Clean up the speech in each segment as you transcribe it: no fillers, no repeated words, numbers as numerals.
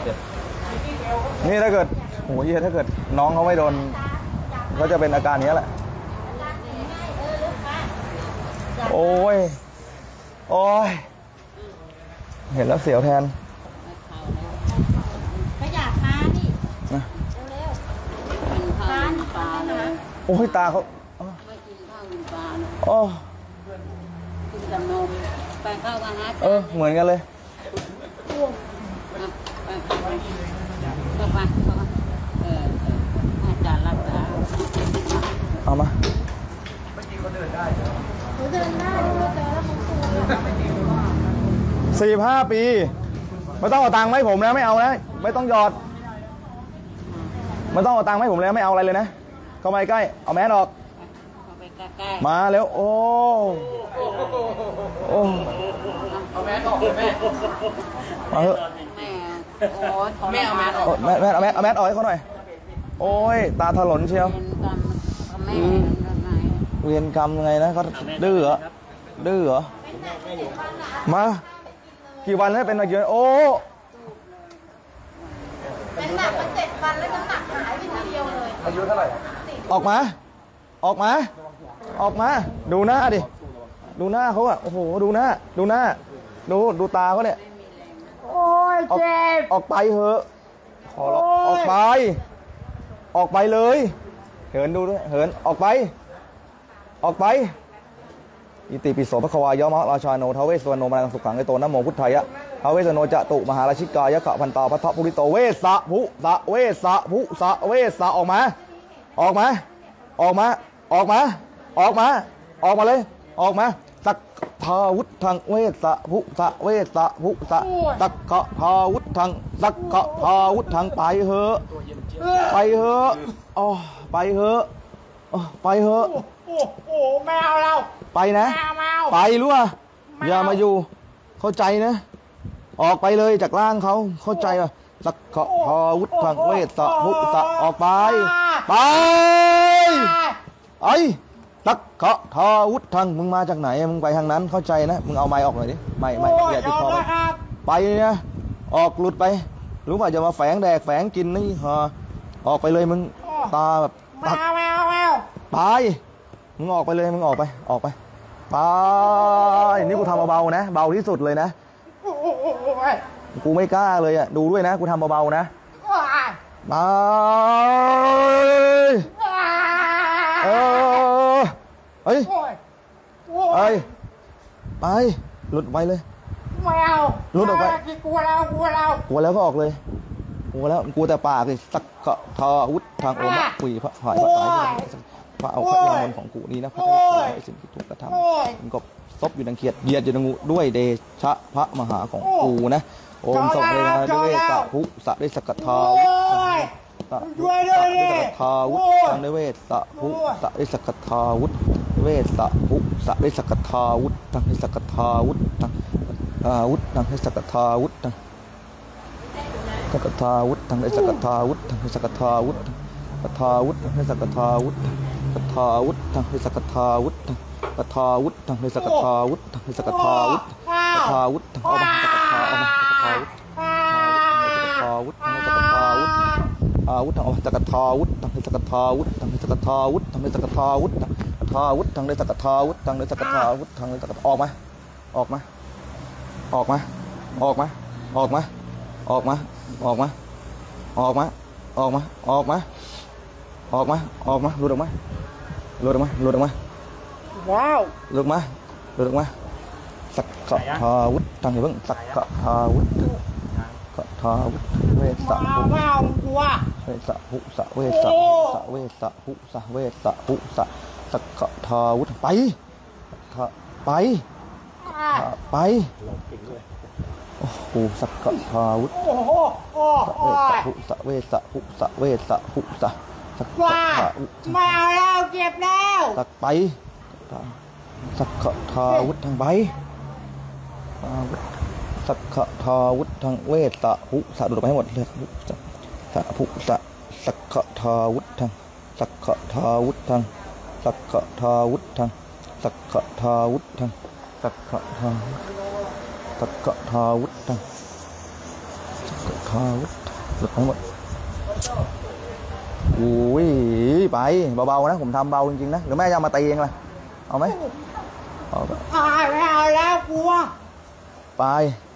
นี่ถ้าเกิดโอ้ยถ้าเกิดน้องเขาไม่โดนก็จะเป็นอาการนี้แหละโอ้ยโอ้ยเห็นแล้วเสียวแทนขยับมาดิเร็วๆทานปลานะโอ้ยตาเขาไม่กินข้าวกินปลาโอ้กินกับนมไปเข้ากันนะเหมือนกันเลยไปเข้าไปอาจารย์รักษาเอามาเขาเดินได้เขาเจอแล้วเขาสู45 ปีไม่ต้องเอาตังค์ให้ผมนะไม่เอานะไม่ต้องหยอดไม่ต้องเอาตังค์ให้ผมแล้วไม่เอาอะไรเลยนะเข้ามาใกล้เอาแมสออกมาแล้วโอ้เอาแมสออกแม่มาเถอะแม่เอาแมสออกแม่เอาแมสออกให้เขาหน่อยโอ้ยตาถลนเชียวเวียนกรรมยังไงนะเขาดื้อเหรอดื้อเหรอมากี่วันแล้วเป็นอะไรโอ้เป็นหนักมา7 วันแล้วน้ำหนักหายไปทีเดียวเลยอายุเท่าไหร่ออกมาออกมาออกมาดูหน้าดิดูหน้าเขาอะโอ้โหดูหน้าดูตาเขาเนี่ยโอ้ยเจ็บออกไปเถอะขอร้องออกไปเลยเหินดูด้วยเหินออกไปอิติปิโสภควายะมะราชาโนทเวสสวรโนมนังสุขังไอโตนะโมพุทธายะทเวสโนจะตุมหาราชิกายะขะพันตาพัทธปุริโตเวสะภุสะเวสะภุสะเวสะออกมาเลยออกมาสักทาวุฒังเวสะภุสะเวสะภุสะสักขะทาวุฒังสักขะทาวุฒังไปเถอะอ๋อไปเถอะโอ้ไม่เอาเราไปนะไปรู้ป่ะอย่ามาอยู่เข้าใจนะออกไปเลยจากร่างเขาเข้าใจป่ะสักขะทาวุฒังเวสะภุสะออกไปไอ้สักขะทาวุฒังมึงมาจากไหนมึงไปทางนั้นเข้าใจนะมึงเอาไม้ออกหน่อยดิไม่อย่าติดคอไปนะออกหลุดไปรู้ป่ะจะมาแฝงแดกแฝงกินนี่ออกไปเลยมึงตาแบบไปมึงออกไปเลยมึงออกไปไปนี่กูทำเบาๆนะเบาที่สุดเลยนะกูไม่กล้าเลยอ่ะดูด้วยนะกูทำเบาๆนะไปไปหลุดไปเลยไม่เอาหลุดออกไปกลัวแล้วก็ออกเลยกลัวแล้วกลัวแต่ปากเลยสักกะทาวุฒทางโอมะคุยพระหายพระตายพระเอาพระยามนของกูนี้นะพระได้สิ่งที่ถูกกระทำมันก็ซบอยู่ดังเขียดเหยียดอยู่ดังงูด้วยเดชะพระมหาของกูนะโอมส่งเลยนะด้วยสะภุสะได้สกัดทาวุฒสะได้สกัดทาวุฒทางได้เวสะภุสะได้สกัดทาวุฒเวสะภุสะได้สกัดทาวุฒทางได้สกัดทาวุฒทางวุฒทางได้สกัดทาวุฒทางสกัดทาวุฒทางได้สกัดทาวุฒทางได้สกัดทาวุฒสกัดทาวุฒทางได้สกัดทาวุฒสกัดทาวุฒทางได้สกัดทาวุฒสกัดทาวุฒทางได้สกัดทาวุฒทางได้สกัดทาวุฒทาวุฒทางเอามาสกัดทาเอามาสกัดทาวุฒทางได้สกัดทาวุฒอาวุธทางเอาสกัดทาวุฒทางได้สกัดทาวุฒทางได้สกัดทาวุฒทางได้สกัดทาวุฒทาวุฒทางได้สกัดทาวุฒทางได้สกัดทาวุฒทางได้สกัดออกมาออกมาหลุดออกมาว้าวหลุดออกมาสักกะทาวุฒทางไหนบ้างสักกะทาวุฒกะทาวุฒเวสะภุเวสะภุสะเวสะภุสะเวสะภุสะเวสะภุสะสักกะทาวุฒไปโอ้โหสักกะทาวุฒเวสะภุสะเวสะภุสะสักกะทาวุฒไม่เอาแล้วเก็บแล้วสักไปสักกะทาวุฒทางไปสักกะทาวุฒทางเวสะภุสะดูดไปให้หมดเลยสะภุสะสักกะทาวุฒทางสักกะทาวุฒทางสักกะทาวุฒทางสักกะทาวุฒทางสักกะทาวุฒทางสักกะทาวุฒทางสักกะทาหลุดทั้งหมดอุ้ยไปเบาๆนะผมทำเบาจริงๆนะหรือแม่จะมาตีเองล่ะเอาไหมเอาไม่เอาแล้วกลัวไป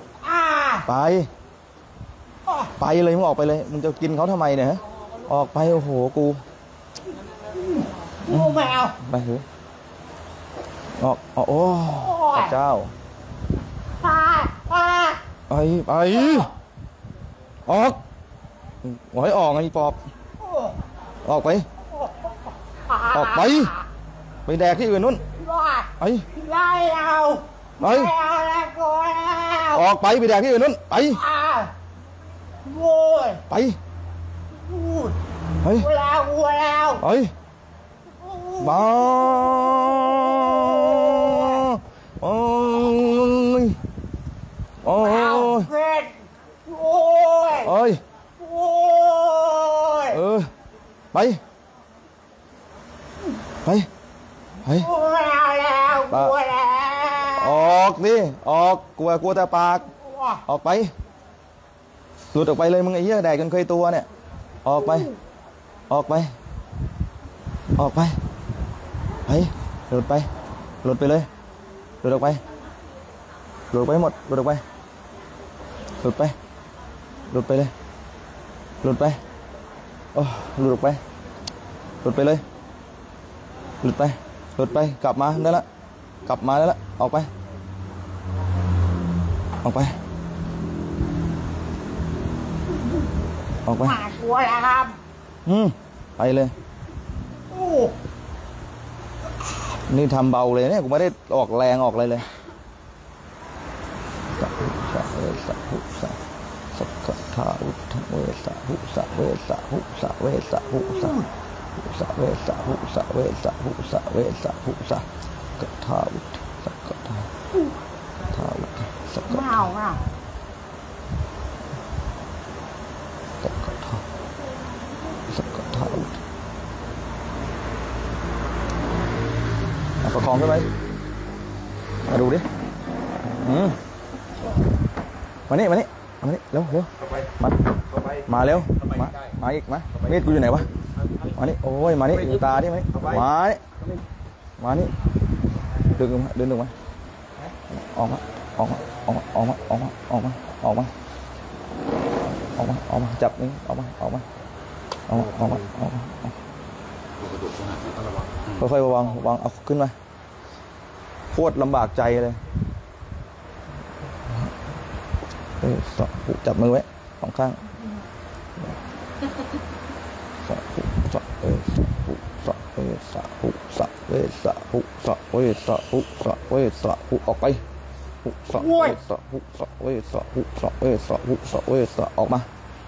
ไปเลยมึงออกไปเลยมึงจะกินเขาทำไมเนี่ยออกไปโอ้โหกูไม่เอาไปเถอะออกโอ้พระเจ้าไปออกบอกให้ออกไงปอบออกไปไปแดกที่อื่นนู้นไปไม่เอาแล้วกลัวแล้วออกไปแดกที่อื่นนู้นไปโว้ยไปกลัวแล้วไปบ้าโอ้ยโอ้ยไปออกดิออกกลัวแต่ปากออกไปหลุดออกไปเลยมึงไอ้เหี้ยแดกจนเคยตัวเนี่ยออกไปหลุดไปหลุดเลยหลุดออกไปหมดหลุดไปเลยหลุดไปโอ้หลุดไปเลยหลุดไปกลับมาได้ละออกไปกลัวแล้วครับไปเลยนี่ทำเบาเลยเนี่ยกูไม่ได้ออกแรงออกอะไรเลยสักกะทาอุทเวสะหุสะเวสะหุสะเวสะหุสะสะเวสะหุสะเวสะหุสะเวสะหุสะกะทาอุสักกะทาอุสักกะทาสักกะทาสักกะทาอุประคองได้ไหมมาดูดิมานี่เร็วมาเร็วมาอีกมามีดกูอยู่ไหนวะมานี่โอ้ยมานี่อยู่ตาดิมานี่ดึงลงมาออกมาจับนี่ออกมาค่อยๆวางเอาขึ้นมาโคตรลำบากใจเลยจับมือไว้สองข้างสะออกไปออกมา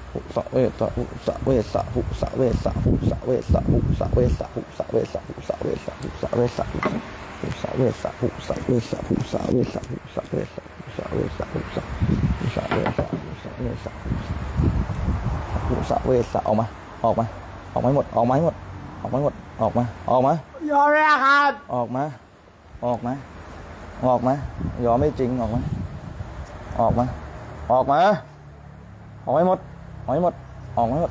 ออกมาหมดยอมแล้วครับออกมายอมไม่จริงออกมาให้หมดเอาหลุดให้หมด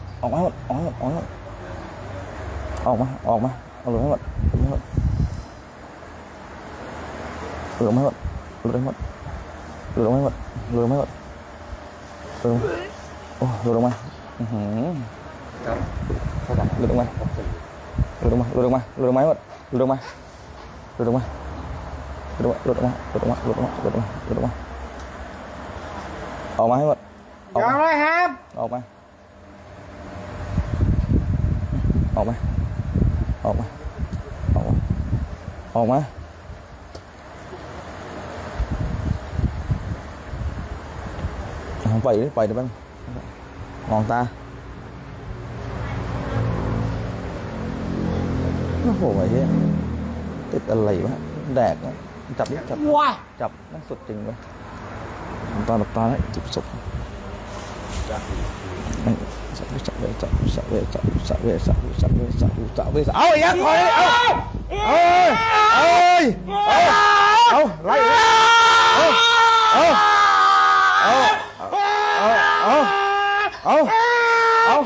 โอ้หลุดลงมาหลุดลงมาออกมาให้หมดยอมเลยครับออกมาปล่อยดิบ้างมองตาโอ้โหไอ้เหี้ยติดอะไรวะแดกนะจับนั่นสุดจริงเลยตอนหลับตาแล้วจิบศพเอาไอ้ยักษ์คอยเอาไล่เอาเอา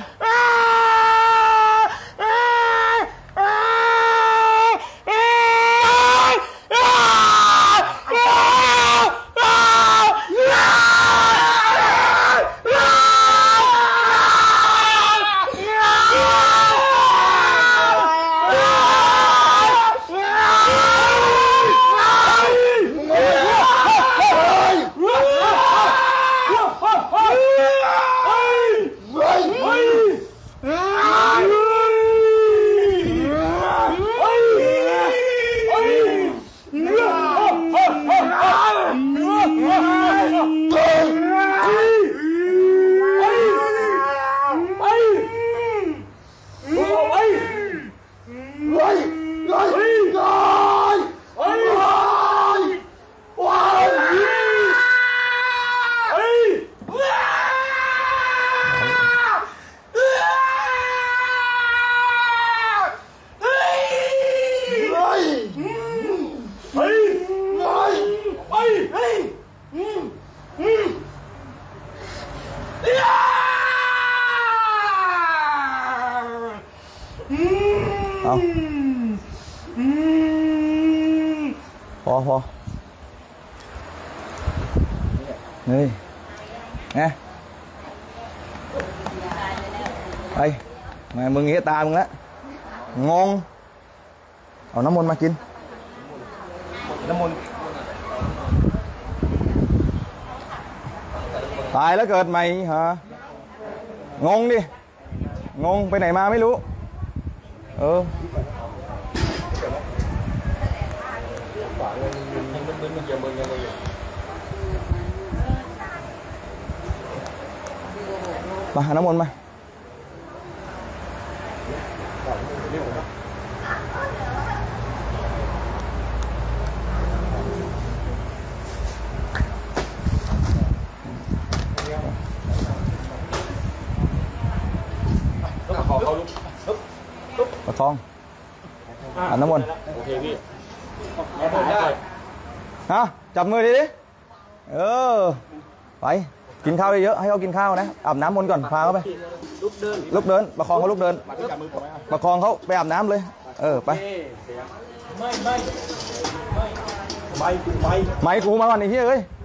พอนี่ไงไปมามึงเงี้ยตามึงละงงเอาน้ำมนต์มากินน้ำมนต์ตายแล้วเกิดใหม่ฮะงงดิงงไปไหนมาไม่รู้มาน้ำมนต์มาประคองน้ำมนต์โอเคพี่ฮะจับมือดิไปกินข้าวเยอะให้เขากินข้าวนะอาบน้ำมนต์ก่อนพาเขาไปลุกเดินประคองเขาลุกเดินประคองเขาไปอาบน้ำเลยไปไม่กูมาก่อนไอ้เหี้ยเอ้ย